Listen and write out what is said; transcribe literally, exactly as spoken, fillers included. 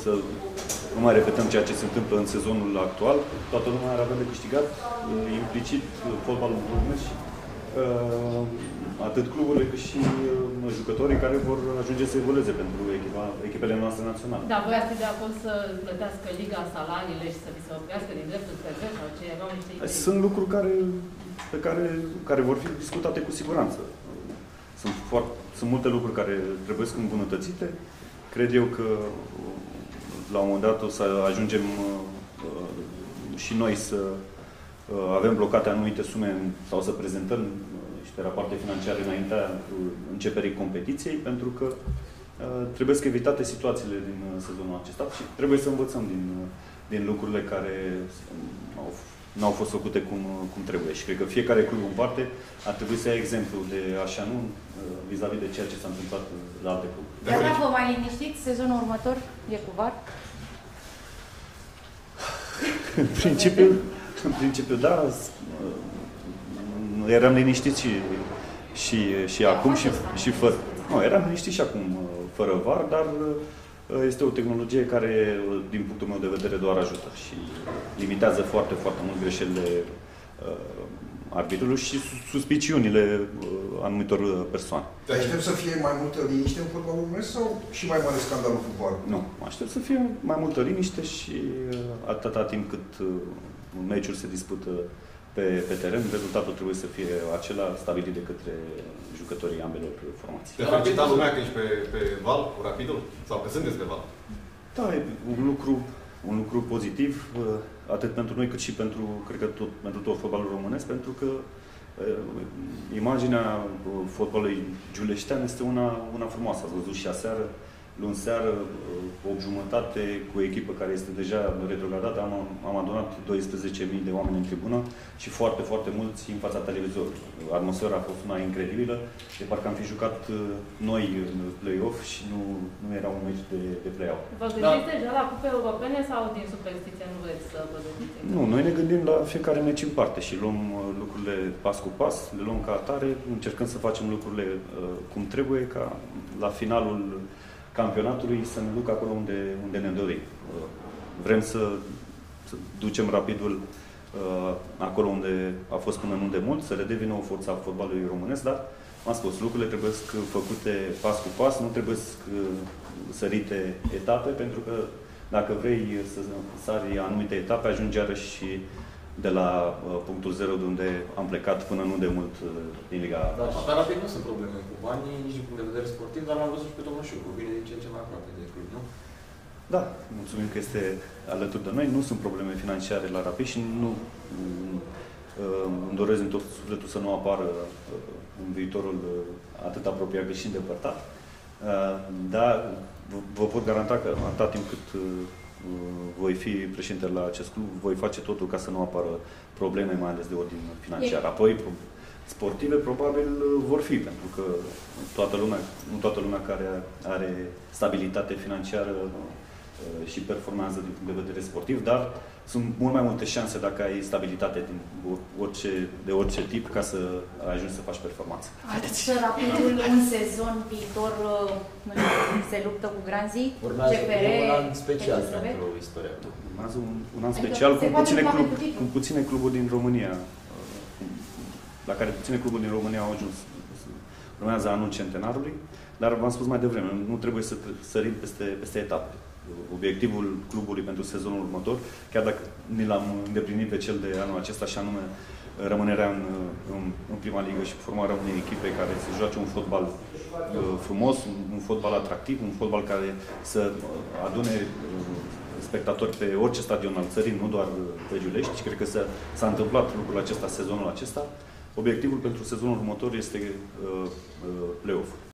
să nu mai repetăm ceea ce se întâmplă în sezonul actual. Toată lumea ar avea de câștigat, implicit fotbalul românesc și atât cluburile cât și jucătorii care vor ajunge să evolueze pentru echipa, echipele noastre naționale. Da, voi ați fi de acord să plătească Liga salariile și să vi se oprească din dreptul T V sau ce erau niște idei? Sunt lucruri care, pe care, care vor fi discutate cu siguranță. Sunt, foarte, sunt multe lucruri care trebuie să îmbunătățite. Cred eu că la un moment dat o să ajungem uh, și noi să uh, avem blocate anumite sume sau să prezentăm niște rapoarte financiare înaintea începerii competiției, pentru că uh, trebuie să evitate situațiile din uh, sezonul acesta și trebuie să învățăm din, uh, din lucrurile care au, nu au fost făcute cum, cum trebuie. Și cred că fiecare club în parte ar trebui să ia exemplu de așa nu vis-a-vis -vis de ceea ce s-a întâmplat la alte cluburi. Dar dacă vă mai liniștiți, sezonul următor e cu V A R? În principiu, în principiu, da. Eram liniștiți și, și, și acum și, și fără. Nu, eram liniștiți și acum fără V A R, dar este o tehnologie care, din punctul meu de vedere, doar ajută și limitează foarte, foarte mult greșelile uh, arbitrului și suspiciunile uh, anumitor persoane. Te aștept să fie mai multă liniște în fotbalul românesc sau și mai mare scandalul cu V A R? Nu, mă aștept să fie mai multă liniște și uh, atâta timp cât uh, meciul se dispută pe, pe teren, rezultatul trebuie să fie acela stabilit de către jucătorii ambelor formații. Te felicita lumea că ești pe, pe val cu Rapidul? Sau că sunteți pe val? Da, e un lucru, un lucru pozitiv, atât pentru noi cât și pentru, cred că tot, pentru tot fotbalul românesc, pentru că uh, imaginea fotbalului giuleștean este una, una frumoasă. Ați văzut și aseară, luni seară, opt jumătate, cu o echipă care este deja retrogradată, am, am adunat doisprezece mii de oameni în tribună și foarte, foarte mulți în fața televizorului. Atmosfera a fost una incredibilă, de parcă am fi jucat noi în play-off și nu, nu era un meci de, de play-out. Vă gândiți da. deja la cupe europene sau din superstiție nu vreți să vă gândiți? Nu, noi ne gândim la fiecare meci în parte și luăm lucrurile pas cu pas, le luăm ca atare, încercăm să facem lucrurile uh, cum trebuie, ca la finalul campionatului să ne ducă acolo unde, unde ne dorim. Vrem să, să ducem Rapidul uh, acolo unde a fost până nu de mult, să redevină o forță a fotbalului românesc, dar, m-am spus, lucrurile trebuie făcute pas cu pas, nu trebuie sărite etape, pentru că dacă vrei să sari anumite etape, ajungi iarăși și de la uh, punctul zero de unde am plecat până nu de mult uh, din Liga. Dar la Rapid nu sunt probleme cu banii, nici din punct de vedere sportiv, dar l-am văzut și pe domnul Șucu, vine din ce în ce mai aproape de club, nu? Da, mulțumim că este alături de noi. Nu sunt probleme financiare la Rapid și nu uh, îmi doresc din tot sufletul să nu apară uh, în viitorul uh, atât apropiat cât și îndepărtat. Uh, dar vă pot garanta că atâta timp cât uh, voi fi președinte la acest club, voi face totul ca să nu apară probleme, mai ales de ordin financiar. Apoi, sportive, probabil, vor fi, pentru că toată lumea, nu toată lumea care are stabilitate financiară și performează din punct de vedere sportiv, dar sunt mult mai multe șanse dacă ai stabilitate din orice, de orice tip ca să ajungi să faci performanță. Haideți să Rapidul un sezon viitor se luptă cu Granzi? Urmează un an special pentru istoria. Urmează un, un an special cu puține, club, cu puține cluburi din România, la care puține cluburi din România au ajuns. Urmează anul centenarului, dar v-am spus mai devreme, nu trebuie să sărim peste, peste etape. Obiectivul clubului pentru sezonul următor, chiar dacă ni l-am îndeplinit pe cel de anul acesta, și anume rămânerea în, în, în prima ligă și formarea unei echipe care să joace un fotbal uh, frumos, un, un fotbal atractiv, un fotbal care să adune uh, spectatori pe orice stadion al țării, nu doar pe Giulești. Și cred că s-a întâmplat lucrul acesta sezonul acesta. Obiectivul pentru sezonul următor este uh, uh, play-off.